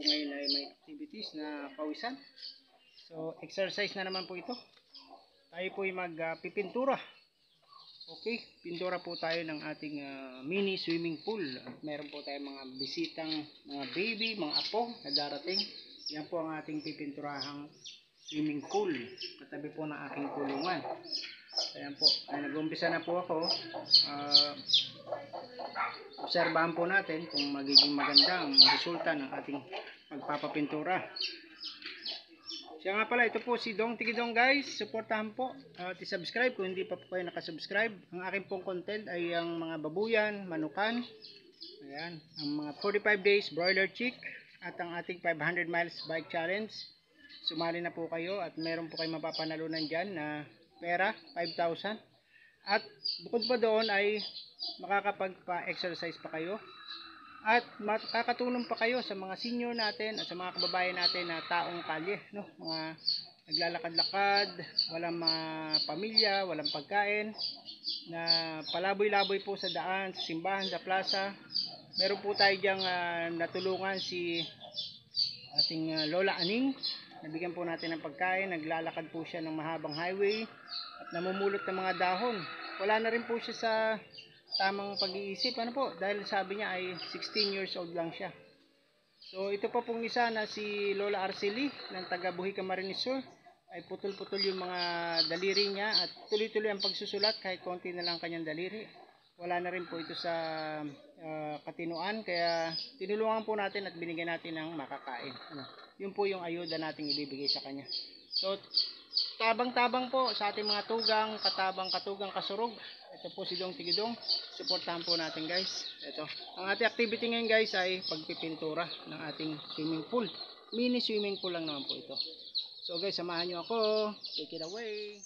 ngayon ay may activities na pawisan. So exercise na naman po ito. Tayo po ay magpipintura. Okay, pintura po tayo ng ating mini swimming pool. At meron po tayong mga bisitang mga baby, mga apo na darating. Yan po ang ating pipinturahang swimming pool. Katabi po ng aking kulungan. Ayan po, ay nag-umpisa na po ako. Obserbahan po natin kung magiging maganda ang resulta ng ating magpapapintura. Siya nga pala, ito po si Dong Tikidong guys. Supportahan po at i-subscribe kung hindi pa po kayo nakasubscribe. Ang aking pong content ay ang mga babuyan, manukan. Ayan, ang mga 45 days broiler chick at ang ating 500 miles bike challenge. Sumali na po kayo at meron po kayo mapapanalunan dyan na pera, 5,000. At bukod pa doon ay makakapagpa-exercise pa kayo. At makakatulong pa kayo sa mga senior natin at sa mga kababayan natin na taong kalye, no? Mga naglalakad-lakad, walang mga pamilya, walang pagkain, na palaboy-laboy po sa daan, sa simbahan, sa plaza. Meron po tayo diyang natulungan si ating Lola Aning. Nabigyan po natin ng pagkain, naglalakad po siya ng mahabang highway at namumulot ng mga dahon. Wala na rin po siya sa tamang pag-iisip, ano po, dahil sabi niya ay 16 years old lang siya. So ito pa pong isa na si Lola Arceli ng taga Buhi Camarines Sur, ay putol-putol yung mga daliri niya at tuloy-tuloy ang pagsusulat kahit konti na lang kanyang daliri. Wala na rin po ito sa katinuan, kaya tinulungan po natin at binigyan natin ng makakain. Yun po yung ayuda nating ibibigay sa kanya. So tabang-tabang po sa ating mga tugang, katabang-katugang kasurog. Ito po si Dong Tikidong. Suportahan po natin guys. Ito. Ang ating activity ngayon guys ay pagpipintura ng ating swimming pool. Mini swimming pool lang naman po ito. So guys, samahan nyo ako. Take it away.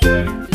Thank you.